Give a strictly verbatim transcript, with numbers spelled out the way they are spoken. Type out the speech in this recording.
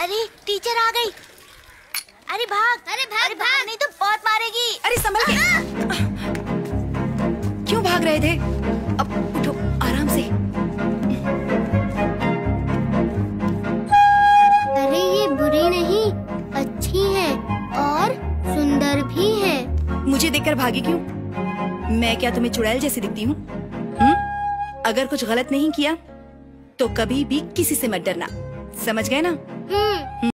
अरे टीचर आ गई। अरे भाग, अरे भाग, अरे भाग, नहीं तो बहुत मारेगी। अरे संभल के। क्यों भाग रहे थे? अब उठो आराम से। अरे ये बुरी नहीं, अच्छी है और सुंदर भी है। मुझे देखकर भागी क्यों? मैं क्या तुम्हें चुड़ैल जैसी दिखती हूँ? अगर कुछ गलत नहीं किया तो कभी भी किसी से मत डरना, समझ गए ना? हम्म।